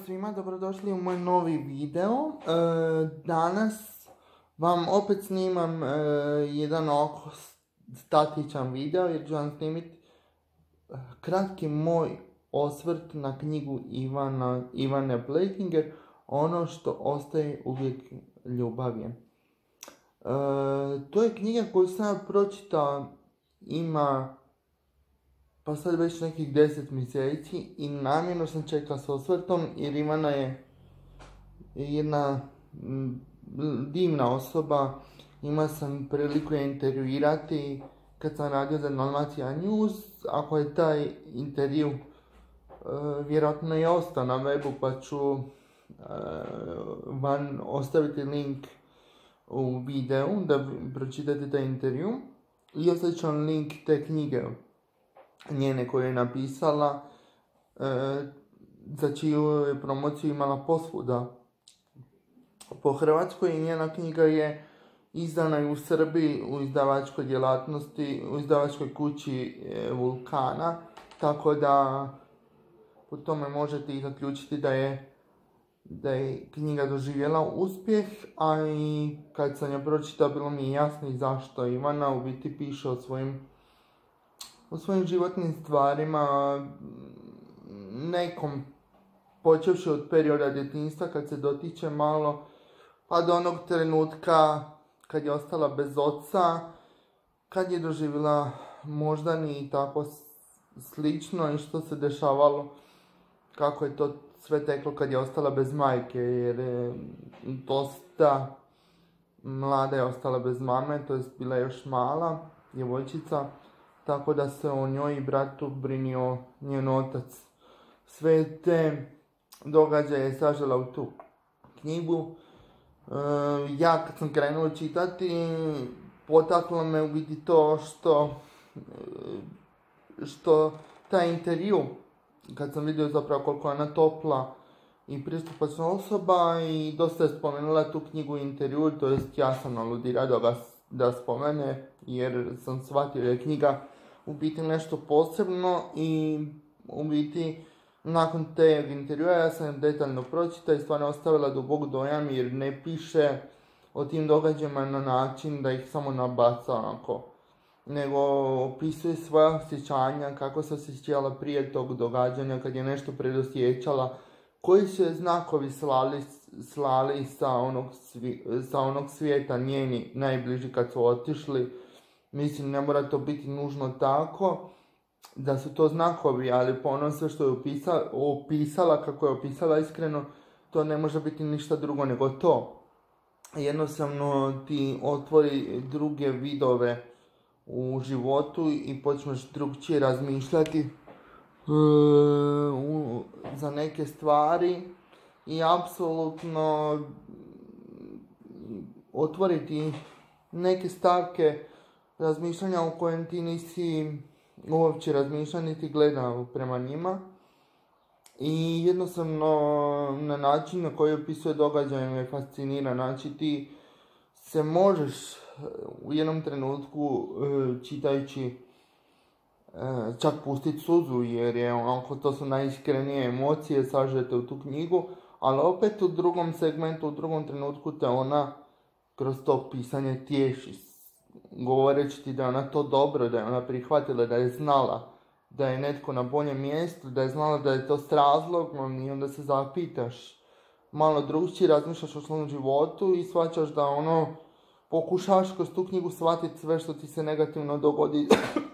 svima, dobrodošli u moj novi video. Danas vam opet snimam jedan oko statičan video jer ću vam snimiti kratki moj osvrt na knjigu Ivane Plejtinger, Ono što ostaje uvijek ljubav je. To je knjiga koju sam pročitao, ima pa sad već nekih 10 mjeseci i namjerno sam čekao s osvrtom jer Ivana je jedna divna osoba. Imao sam priliku je intervjuirati kad sam radio za Dalmacija News. Ako je taj intervju vjerojatno je ostao na webu, pa ću vam ostaviti link u videu da pročitate taj intervju i ostavit ću vam link te knjige njene koju je napisala, za čiju je promociju imala posvuda po Hrvatskoj. I njena knjiga je izdana i u Srbiji u izdavačkoj djelatnosti, u izdavačkoj kući Vulkana, tako da po tome možete i zaključiti da je knjiga doživjela uspjeh, a i kad sam je pročitao bilo mi je jasno i zašto. Ivana u biti piše o svojim životnim stvarima, nekom počevši od perioda djetinjstva kad se dotiče malo, pa do onog trenutka kad je ostala bez oca, kad je doživjela moždani i tako slično i što se dešavalo, kako je to sve teklo kad je ostala bez majke, jer je dosta mlada je ostala bez mame, to je bila još mala djevojčica, tako da se o njoj i bratu brinio njen otac. Sve te događaje je sažela u tu knjigu. Ja kad sam krenuo čitati, potaklo me u biti to što taj intervju, kad sam vidio zapravo koliko je ona topla i pristupačna osoba, i dosta je spomenula tu knjigu u intervju, to jest ja sam aludirao da spomene, jer sam shvatio da je knjiga u biti nešto posebno. I u biti nakon te intervjua ja sam detaljno pročitao i stvarno ostavila dubok dojam, jer ne piše o tim događajima na način da ih samo nabaca onako, nego opisuje svoja osjećanja, kako se osjećala prije tog događanja, kad je nešto predosjećala, koji su je znakovi slali sa onog svijeta njeni najbliži kad su otišli. Mislim, ne mora to biti nužno tako da su to znakovi, ali po ono sve što je opisala, kako je opisala iskreno, to ne može biti ništa drugo nego to. Jednostavno ti otvori druge vidove u životu i počneš drugčije razmišljati za neke stvari i apsolutno otvoriti neke stavke razmišljanja u kojem ti nisi uopće razmišljao niti gledao prema njima. I jednostavno na način na koji opisuje događaje me fascinira. Znači ti se možeš u jednom trenutku čitajući čak pustiti suzu, jer je onako, to su najiskrenije emocije sažete u tu knjigu, ali opet u drugom segmentu, u drugom trenutku te ona kroz to pisanje tješi, govoreći ti da je ona to dobro, da je ona prihvatila, da je znala da je netko na boljem mjestu, da je znala da je to s razlogom, i onda se zapitaš, malo drugčije razmišljaš o svom životu i shvaćaš da pokušavaš kroz tu knjigu shvatiti sve što ti se negativno dogodi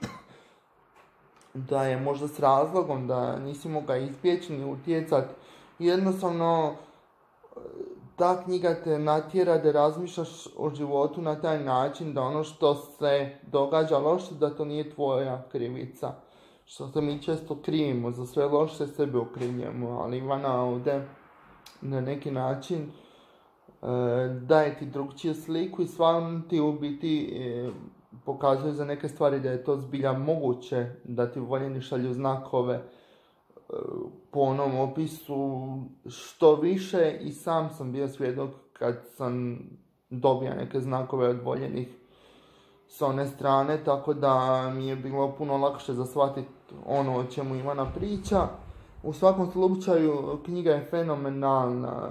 da je možda s razlogom, da nisi mogao izbjeći ni utjecati. Jednostavno ta knjiga te natjera da razmišljaš o životu na taj način da ono što se događa loše, da to nije tvoja krivica. Što se mi često krivimo, za sve loše sebe okrivljujemo, ali Ivana ovdje na neki način daje ti drugčiju sliku i stvarno ti u biti pokazuje za neke stvari da je to zbilja moguće, da ti voljeni šalju znakove po onom opisu što više. I sam sam bio svjedok kad sam dobio neke znakove od voljenih s one strane, tako da mi je bilo puno lakše za shvatiti ono o čemu Ivana priča. U svakom slučaju, knjiga je fenomenalna.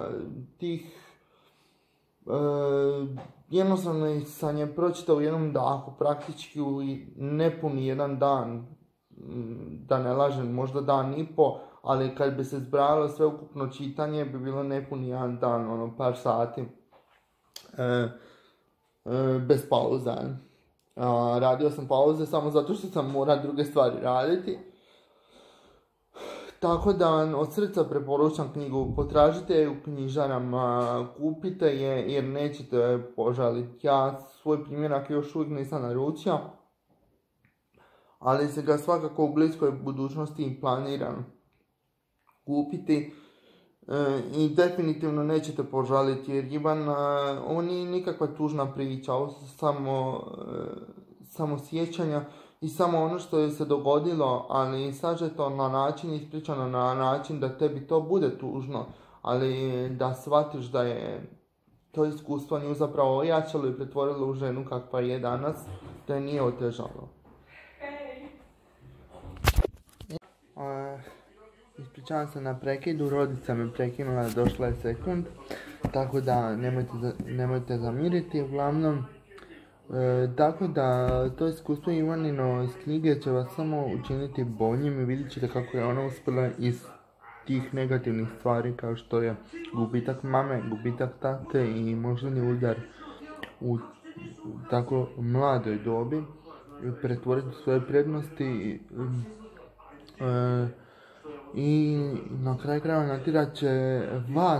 Jednostavno sam je pročitao u jednom dahu, praktički u nepuni jedan dan, da ne lažem, možda dan i po, ali kad bi se zbrajalo sve ukupno čitanje bi bilo nepuni jedan dan, par sati, bez pauza. Radio sam pauze samo zato što sam morao druge stvari raditi. Tako da od srca preporučam knjigu, potražite je u knjižarama, kupite je jer nećete požaliti. Ja svoj primjerak još uvijek nisam naručio, ali se ga svakako u bliskoj budućnosti planiram kupiti i definitivno nećete požaliti jer Ivan, ovo nije nikakva tužna priča, ovo su samo sjećanja i samo ono što je se dogodilo, ali sažeto na način, ispričano na način da tebi to bude tužno, ali da shvatiš da je to iskustvo nju zapravo ojačalo i pretvorilo u ženu kakva je danas, da je nije otežalo. Ispričavam se na prekidu, rodica me prekinula, došla je sekund, tako da nemojte zamiriti, uglavnom. Tako da to iskustvo Ivanino iz knjige će vas samo učiniti boljim i vidjet ćete kako je ona uspjela iz tih negativnih stvari kao što je gubitak mame, gubitak tate i moždani udar u tako mladoj dobi pretvoriti svoje prednosti i na kraju krajeva natjerat će vas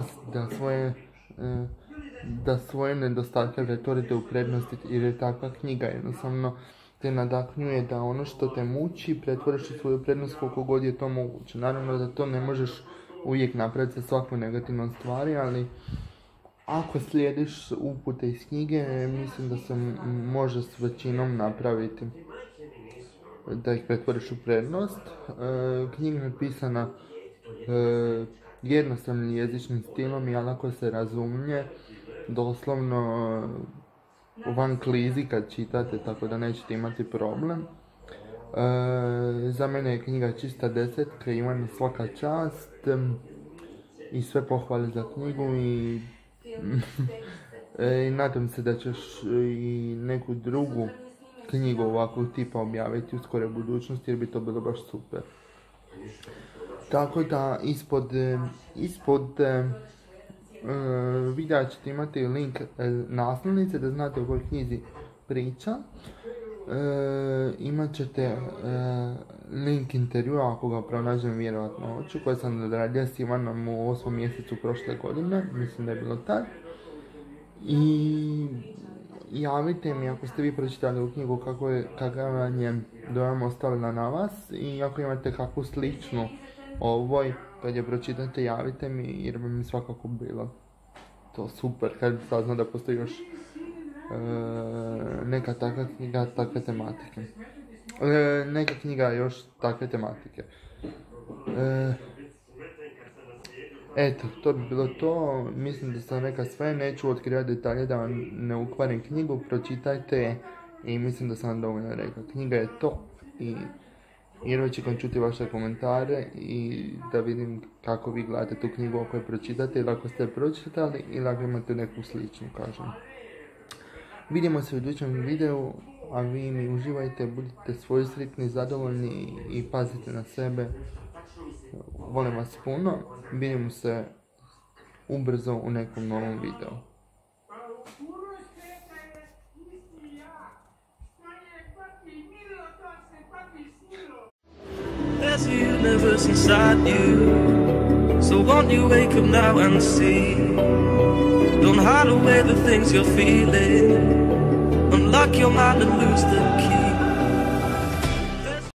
da svoje nedostatke pretvorite u prednosti jer je takva knjiga jednostavno te nadahnjuje da ono što te muči pretvoriš u svoju prednost koliko god je to moguće. Naravno da to ne možeš uvijek napraviti sa svakom negativnom stvari, ali ako slijediš upute iz knjige, mislim da se može s većinom napraviti da ih pretvoriš u prednost. Knjiga je pisana jednostavnim jezičnim stilom i lako se razumije, doslovno van klizi kad čitate, tako da nećete imati problem. Za mene je knjiga čista 10, Ivan svaka čast i sve pohvale za knjigu i nadam se da ćeš i neku drugu knjigu ovakvog tipa objaviti u skore budućnosti jer bi to bilo baš super. Tako da ispod videa ćete imati link naslovnice da znate o kojoj knjizi priča. Imat ćete link intervjua ako ga pronađem vjerojatno hoću, koje sam odradio s Ivanom u 8. mjesecu prošle godine, mislim da je bilo tad. I javite mi ako ste vi pročitali u knjigu kakav vam je dojam ostavila na vas i ako imate kakvu sličnu ovoj, kad je pročitate javite mi jer bi mi svakako bilo to super kad bi saznao da postoji još neka takva knjiga takve tematike. Neka knjiga još takve tematike. Eto, to bi bilo to, mislim da sam rekao sve, neću otkrivati detalje da vam ne ukvarim knjigu, pročitajte je i mislim da sam vam dovoljno rekao. Knjiga je to i jedva čekam čuti vaše komentare i da vidim kako vi gledate tu knjigu ako je pročitate ili ako ste je pročitali ili ako imate neku sličnu, kažem. Vidimo se u idućem videu, a vi mi uživajte, budite svoji sretni, zadovoljni i pazite na sebe. Volim vas puno, vidimo se ubrzo u nekom novom videu. There's a universe inside you, so won't you wake up now and see? Don't hide away the things you're feeling, unlock your mind and lose the key.